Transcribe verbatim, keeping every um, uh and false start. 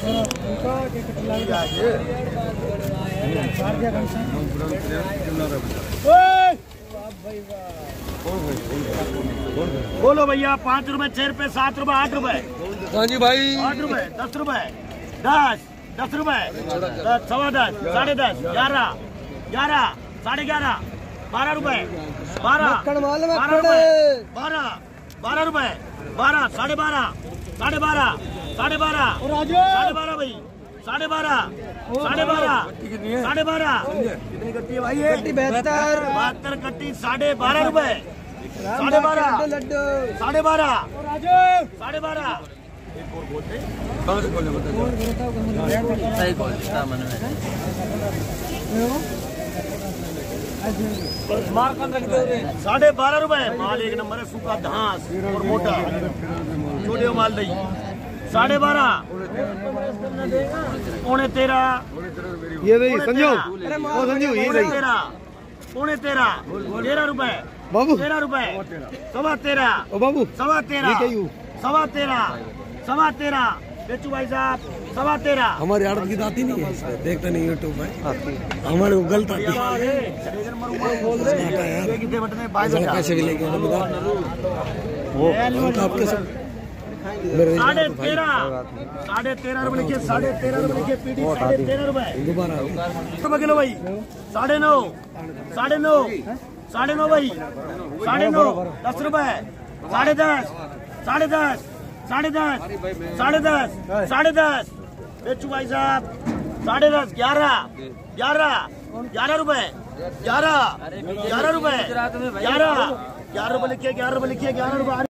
बोलो भैया, पाँच रुपए, छह रुपए, सात रुपए, आठ रुपए। हाँ जी भाई, आठ रुपए, दस रुपए, दस दस रुपए, दस, सवा दस, साढ़े दस, ग्यारह, ग्यारह, साढ़े ग्यारह, बारह रुपए, बारह, बारह रुपए, बारह, बारह रुपए, बारह, साढ़े बारह, साढ़े बारह, साढ़े बारह, साढ़े बारह भाई, साढ़े बारह, साढ़े बारह, साढ़े बारह, कितनी कट्टी है भाई? ये बहत्तर, बहत्तर कट्टी, साढ़े बारह रुपए, साढ़े बारह, साढ़े बारह, साढ़े बारह। साढ़े बारह रुपए माल, एक नंबर है, सूखा घास और मोटा, छोटे माल नहीं। साढ़े बारह, पौने तेरह, ये नहीं संजू, वो संजू ये नहीं, तेरह, पौने तेरह, तेरह रुपए बाबू, तेरह रुपए, सवा तेरह, ओ बाबू, सवा तेरह, सवा तेरह, सवा तेरह, बेचू भाई साहब, सवा तेरह। हमारी आड़त की आती नहीं है, देखते नहीं यूट्यूब में, हमारे को गलत आती है, कैसे भी लेके साढ़े तेरह, साढ़े तेरह रुपए लिखिए, साढ़े तेरह रुपए लिखिए, पीटी साढ़े तेरह रुपए रुपए किलो भाई, साढ़े नौ, साढ़े नौ, साढ़े नौ भाई, साढ़े नौ, दस रुपए, साढ़े दस, साढ़े दस, साढ़े दस, साढ़े दस, साढ़े दस, बेचू भाई साहब, साढ़े दस, ग्यारह, ग्यारह, ग्यारह रुपए, ग्यारह, ग्यारह रुपए, ग्यारह, ग्यारह रुपए लिखिए, ग्यारह रुपए लिखिए, ग्यारह रुपए।